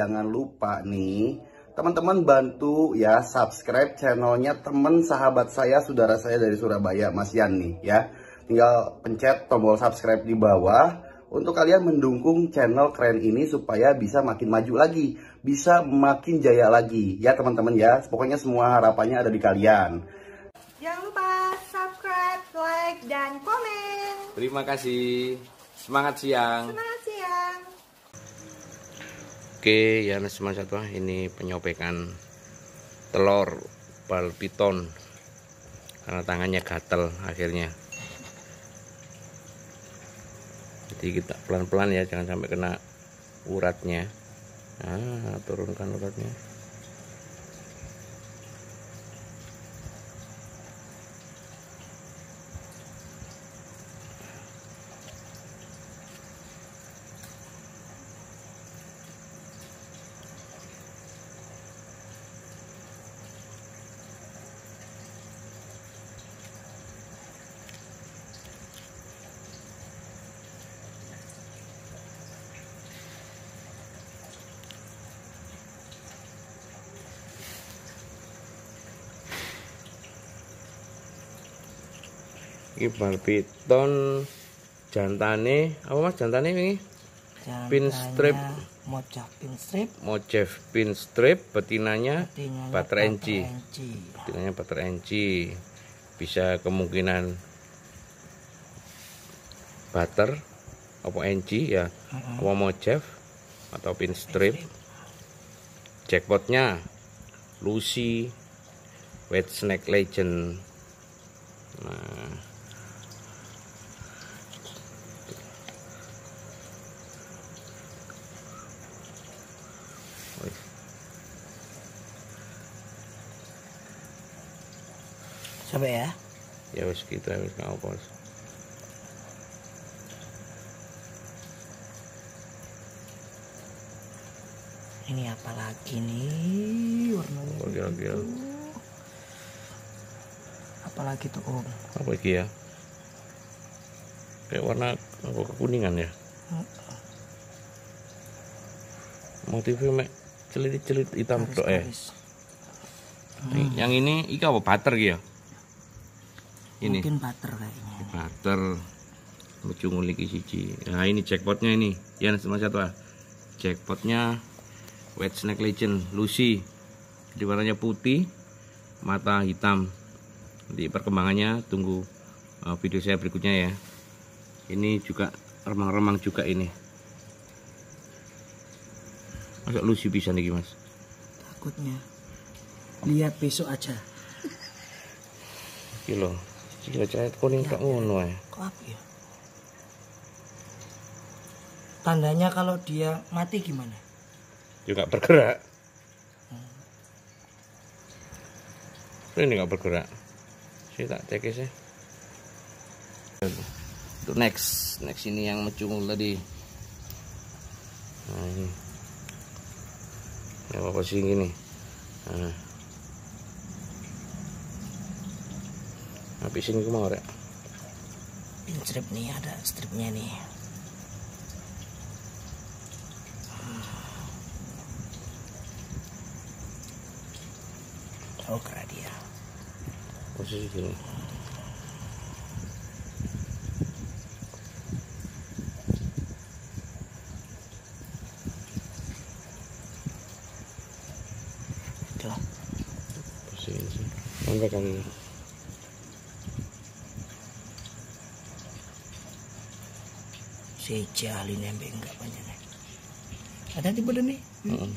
jangan lupa nih teman-teman bantu ya subscribe channelnya teman sahabat saya, saudara saya dari Surabaya, Mas Yan nih ya. Tinggal pencet tombol subscribe di bawah untuk kalian mendukung channel keren ini supaya bisa makin maju lagi, bisa makin jaya lagi ya teman-teman ya. Pokoknya semua harapannya ada di kalian. Jangan lupa subscribe, like, dan komen. Terima kasih. Semangat siang. Semangat siang. Oke ya teman satwa, ini penyobekan telur bal piton karena tangannya gatel akhirnya. Jadi kita pelan-pelan ya, jangan sampai kena uratnya. Nah, turunkan uratnya. Ini bal piton jantane apa Mas, jantane ini? Pinstrip, motif pinstrip, betinanya butter enci. Betinanya butter enci. Bisa kemungkinan butter apa enci ya, apa motif atau pinstrip. Jackpotnya Lucy, White Snake Legend. Nah, sampai ya. Ya wis kita wis ngapa. Ini apa lagi nih warnanya? Kira-kira. Apalagi tuh Om? Apa iki ya? Kayak warna kekuningan ya. Motifnya mek celit-celit hitam tok ya. Yang ini iki apa, butter ya? Ini mungkin butter kayaknya. Butter lucu nguliki siji. Nah ini jackpotnya ini ya Mas satu. Jackpotnya White Snake Legend Lucy. Jadi warnanya putih, mata hitam. Nanti perkembangannya tunggu video saya berikutnya ya. Ini juga remang-remang juga ini. Masa Lucy bisa nih Mas? Takutnya. Lihat besok aja. Kilo. Kira cahaya kuning kok ngono ya. Kok apa ya? Tandanya kalau dia mati gimana? Juga bergerak. Ini nggak bergerak. Saya tak cek sih. Untuk next ini yang mencungul tadi. Nah ini. Ya apa sih gini? Nah. Habisin itu mau rek. Pin strip nih, ada stripnya nih. Oh keren dia. Posisi gini. Itulah. Posisi. Sampai kali ini. Si jali nembek enggak banyak nih. Ada di badan nih.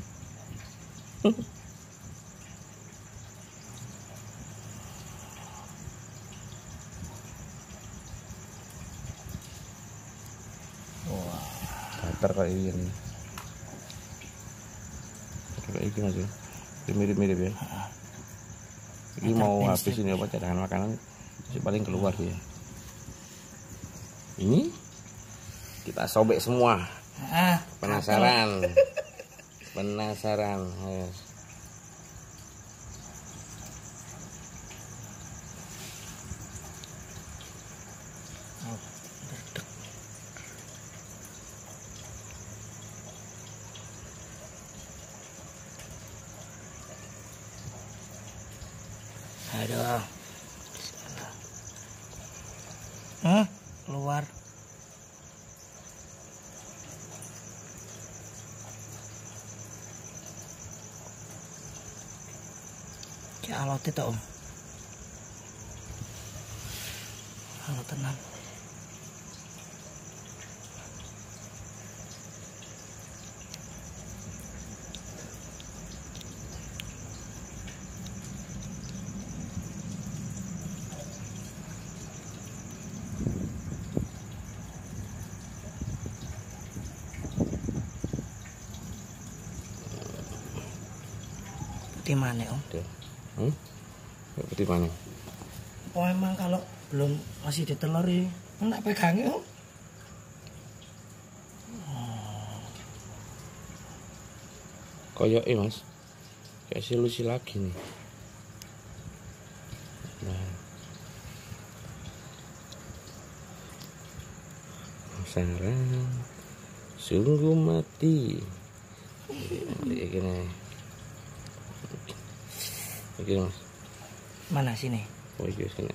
Wah, butter kayak ini. Kayak ini Mas. Mirip-mirip ya. Ini mau habis ini apa cadangan makanan sih paling keluar ya. Ini kita sobek semua. Penasaran. Penasaran. Ayo. dong. Keluar. Kayak alot itu om. Alot tenang. Putih mana om? Putih mana? Oh emang kalau belum masih diteluri, enggak pegangnya om. Koyok mas, kayak silusi lagi nih. Nah, sarang sungguh mati. Gini, gini mas. Mana sini? Oh iya sini.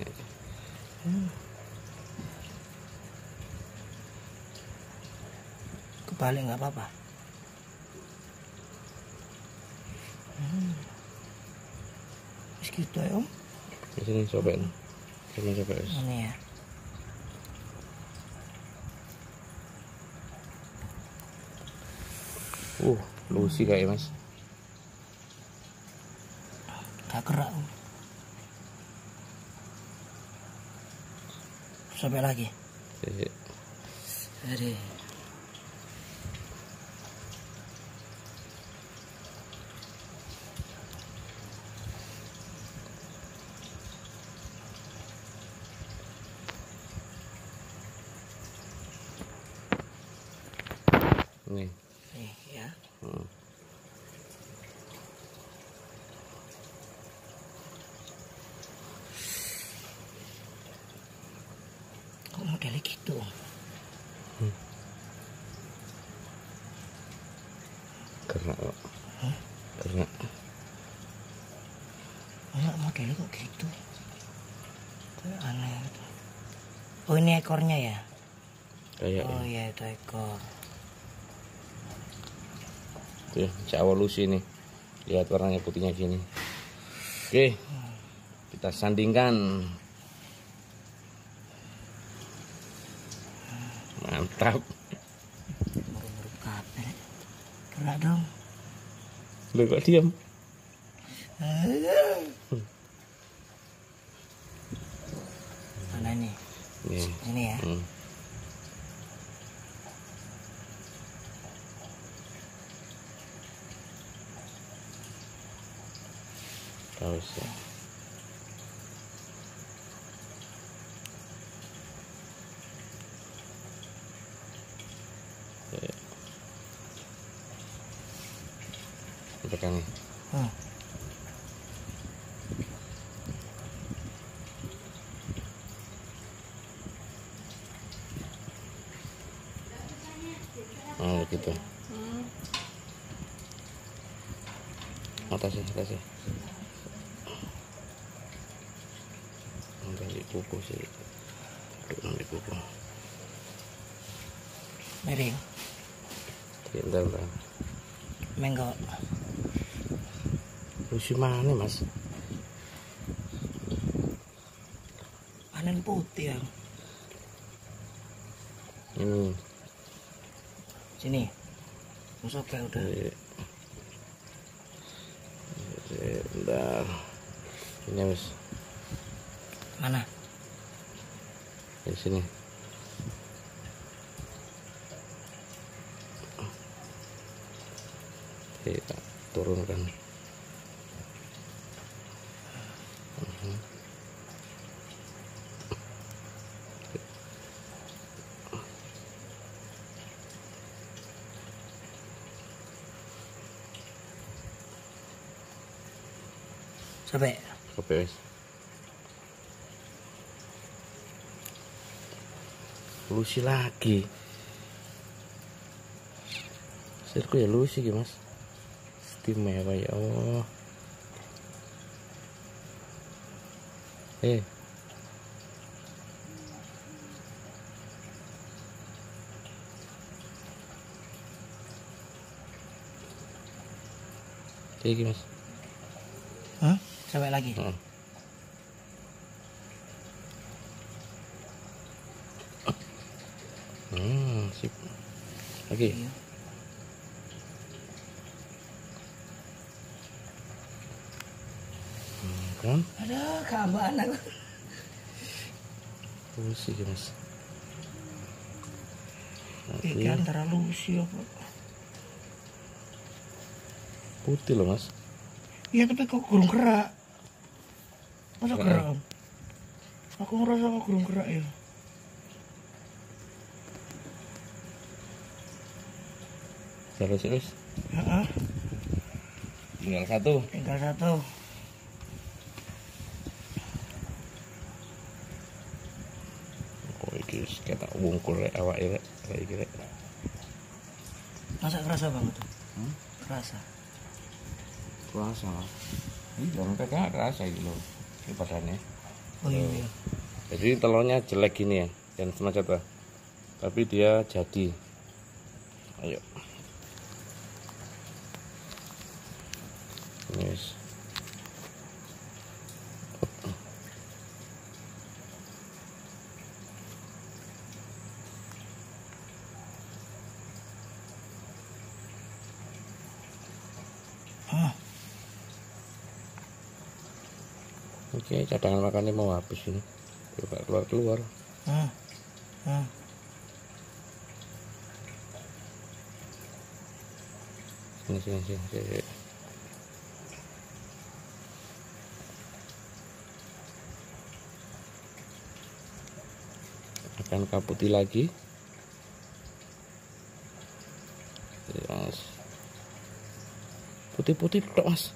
Kebalik nggak apa-apa. Gitu ya om. Di sini sobek. Sini sobek. Ini ya. Lucy kayak mas. Gak gerak om. Sobek lagi. Jadi. Nih. Nih ya. Kok modelnya gitu? Gerak kok. Gerak. Enggak, modelnya kok gitu? Kayak aneh gitu. Oh ini ekornya ya? Kayak Oh iya itu ekor. tuh, Jawa Lucy nih. Lihat warnanya putihnya gini. Oke. Kita sandingkan. Mantap. Murup-murup kabel. Gerak dong. Lu kok diam? Mana ini? Nih. Ini ya. Terus ya. Pegang nih. Oh gitu. Atasnya. Di kuku sih. Di kuku. Miring. Bentar. Menggo. Lucy mana mas? Panen putih ya. Ini. Sini. Masuk kayak udah. Bentar. Ini mas. Mana? Di sini. Kita turunkan. Sampai. Oke wes. Lucy lagi. Sirku ya Lucy mas. Istimewa ya Allah. Iki Mas. Hah? Sampai lagi. Sip. Lagi. Iya. Kan? Ada keambaan aku. Lusi Mas. Iki antara lusi apa? Putih loh Mas. Iya tapi kok kurung kerak. Masa kerak? Aku ngerasa kok kurung kerak ya. Terus. Heeh. Tinggal satu. Tinggal satu. Oh iki ketok wungkul rek awake rek kayak iki rek. Masa kerasa banget tuh? Kerasa. Kerasa. Iya, sampai kan kerasa gitu loh. Ini badannya. Oh iya. Jadi telurnya jelek gini ya, dan semacam apa. Tapi dia jadi. Ayo. Yes. Oke, cadangan makannya mau habis ini. Coba keluar. Sini. Akan kaputi lagi. Mas. Putih-putih tok Mas.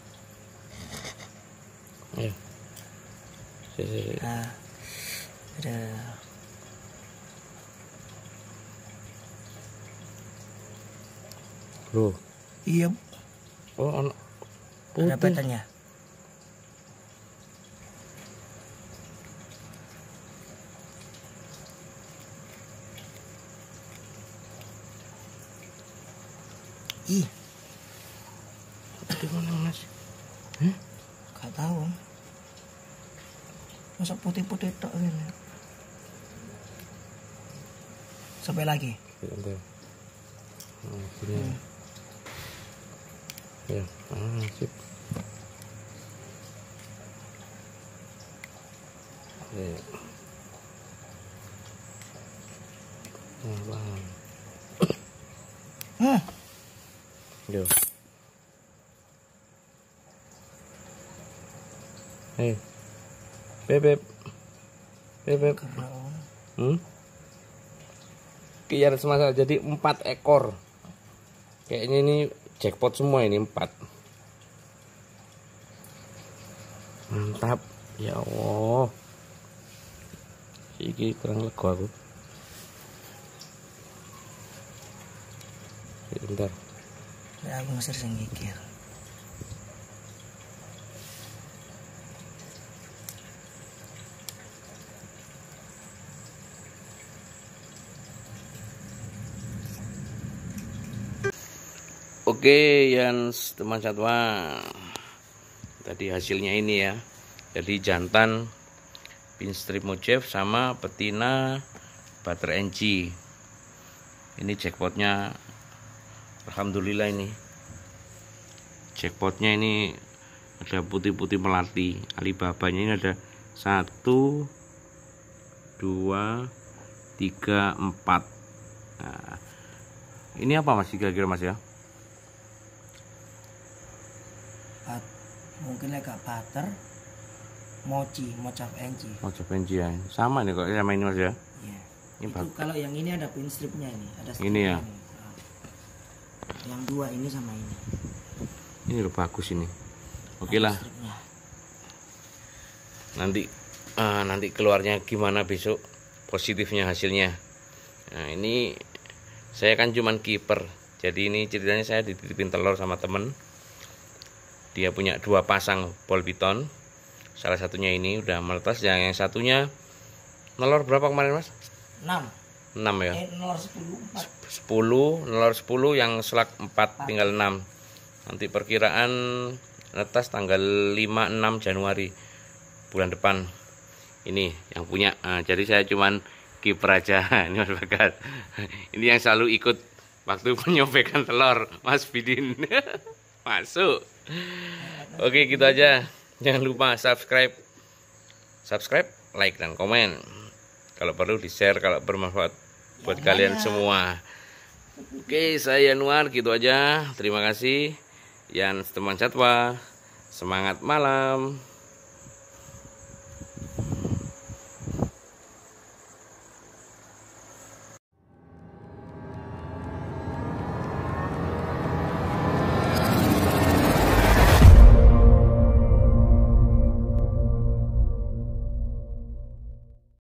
Ayo. Nah, ada. Bro. Iya. Oh, anak Ada putih. petanya. Ih, Di mana Mas? gak tahu. Masa putih-putih tok ini. Sampai lagi. Bentar. Sini. Ya, sip. Ya. Bang. Yo. Beb. Kiar semasa jadi 4 ekor. Kayaknya ini jackpot semua ini 4. Mantap. Ya Allah. Iki kurang lega aku. Bentar. Ya, aku masih sing ngikir. Oke, yang teman satwa. Tadi hasilnya ini ya. Jadi jantan pinstrip mojave sama betina butter NG. Ini jackpotnya, alhamdulillah ini. Jackpotnya ini ada putih-putih melati. Alibabanya ini ada 1, 2, 3, 4. Nah, ini apa Mas kira-kira Mas ya? Mungkin agak butter, mojave NG. Mojave NG ya. Sama nih kok sama ini Mas ya. Iya. Ini Itu bagus. kalau yang ini ada pin stripnya ini, ada strip Ini ya? ini. Yang dua ini sama ini. Ini loh bagus ini. Oke lah. Stripnya. Nanti keluarnya gimana besok, positifnya hasilnya. Nah ini saya kan cuman kiper, jadi ini ceritanya saya dititipin telur sama temen. Dia punya 2 pasang ball piton, Salah satunya ini udah menetas, yang satunya nelor berapa kemarin Mas? 6. 6 ya. Nelor 10, 4. 10, nelor 10, yang selak 4 tinggal 6. Nanti perkiraan netas tanggal 5-6 Januari bulan depan. Ini yang punya. Nah, jadi saya cuman kiper aja. Ini Mas Bagas. Ini yang selalu ikut waktu penyobekan telur, Mas Bidin. Masuk. Oke, gitu aja. Jangan lupa subscribe, like dan komen. Kalau perlu di-share kalau bermanfaat buat kalian semua. Oke, saya Yanuar, gitu aja. Terima kasih. Yan teman Satwa. Semangat malam.